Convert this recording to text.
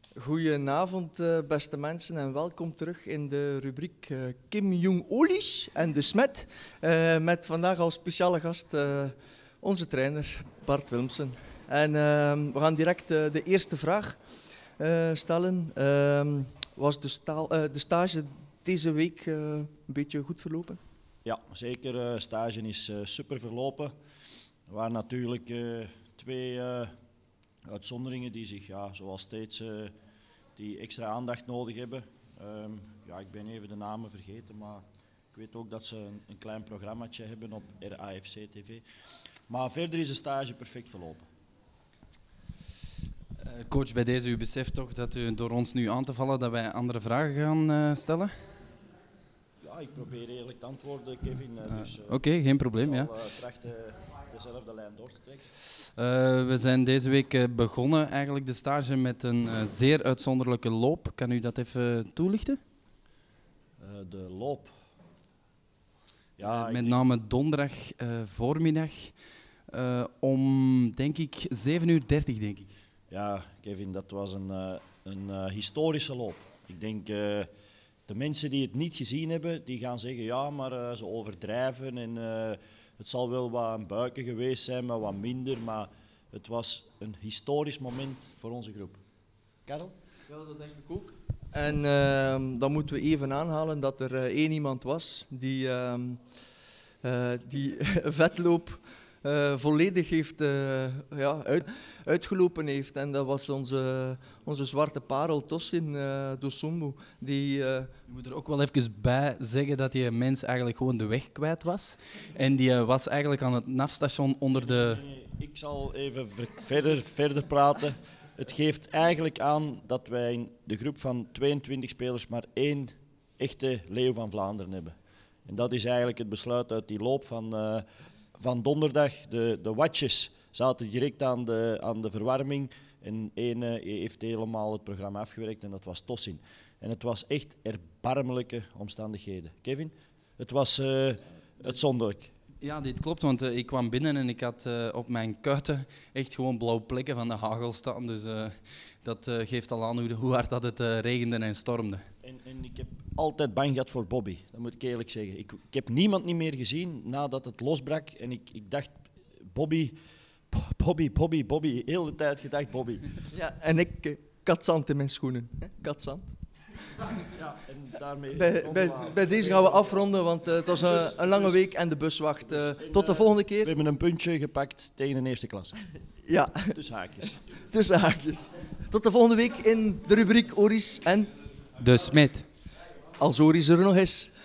Goedenavond, beste mensen, en welkom terug in de rubriek Kim Jong-Olish en de Smet. Met vandaag als speciale gast onze trainer Bart Willemsen. En we gaan direct de eerste vraag stellen. Was de stage deze week een beetje goed verlopen? Ja, zeker. Stage is super verlopen. Er waren natuurlijk twee uitzonderingen die zich, zoals steeds, die extra aandacht nodig hebben. Ik ben even de namen vergeten, maar ik weet ook dat ze een klein programmaatje hebben op RAFC TV. Maar verder is de stage perfect verlopen. Coach, bij deze, u beseft toch dat u door ons nu aan te vallen dat wij andere vragen gaan stellen? Ja, ik probeer eerlijk te antwoorden, Kevin. Oké, geen probleem. Ik zal trachten dezelfde lijn door te trekken. We zijn deze week begonnen, eigenlijk de stage, met een zeer uitzonderlijke loop. Kan u dat even toelichten? De loop. Met name donderdag voormiddag om, denk ik, 7:30 denk ik. Ja, Kevin, dat was een historische loop. Ik denk, de mensen die het niet gezien hebben, die gaan zeggen, ja, maar ze overdrijven en het zal wel wat een buiken geweest zijn, maar wat minder. Maar het was een historisch moment voor onze groep. Karel? Ja, dat denk ik ook. En dan moeten we even aanhalen dat er één iemand was die vetloop volledig heeft uitgelopen heeft. En dat was onze zwarte parel Tossin Dosumbu. Je moet er ook wel even bij zeggen dat die mens eigenlijk gewoon de weg kwijt was. En die was eigenlijk aan het NAF-station onder de... Nee, ik zal even verder praten. Het geeft eigenlijk aan dat wij in de groep van 22 spelers maar één echte leeuw van Vlaanderen hebben. En dat is eigenlijk het besluit uit die loop van donderdag. De watjes zaten direct aan de verwarming en één heeft helemaal het programma afgewerkt en dat was Tossin. En het was echt erbarmelijke omstandigheden. Kevin, het was uitzonderlijk. Ja, dit klopt, want ik kwam binnen en ik had op mijn kuiten echt gewoon blauwe plekken van de hagel staan. Dus dat geeft al aan hoe hard dat het regende en stormde. En ik heb altijd bang gehad voor Bobby, dat moet ik eerlijk zeggen. Ik heb niemand niet meer gezien nadat het losbrak en ik dacht, Bobby, heel de tijd gedacht Bobby. Ja, en ik katzand in mijn schoenen. Katzand. Ja, en daarmee bij deze gaan we afronden, want het was een lange week en de bus wacht. Tot de volgende keer. We hebben een puntje gepakt tegen de eerste klasse. Ja. Tussen haakjes. Tussen haakjes. Tot de volgende week in de rubriek Oris en... De Smet. Als Oris er nog is.